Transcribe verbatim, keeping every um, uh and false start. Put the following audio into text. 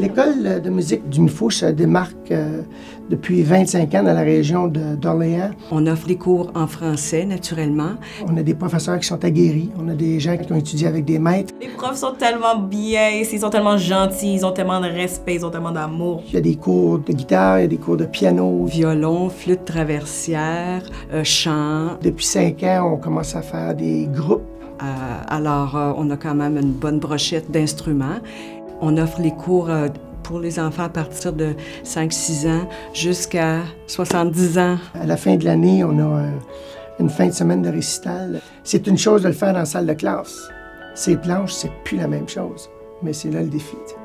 L'école de musique du Mifo se démarque euh, depuis vingt-cinq ans dans la région d'Orléans. On offre des cours en français, naturellement. On a des professeurs qui sont aguerris. On a des gens qui ont étudié avec des maîtres. Les profs sont tellement bien, ils sont tellement gentils, ils ont tellement de respect, ils ont tellement d'amour. Il y a des cours de guitare, il y a des cours de piano. Violon, flûte traversière, euh, chant. Depuis cinq ans, on commence à faire des groupes. Euh, alors, euh, on a quand même une bonne brochette d'instruments. On offre les cours euh, pour les enfants à partir de cinq six ans jusqu'à soixante-dix ans. À la fin de l'année, on a euh, une fin de semaine de récital. C'est une chose de le faire dans la salle de classe. Ces planches, c'est plus la même chose, mais c'est là le défi. T'sais.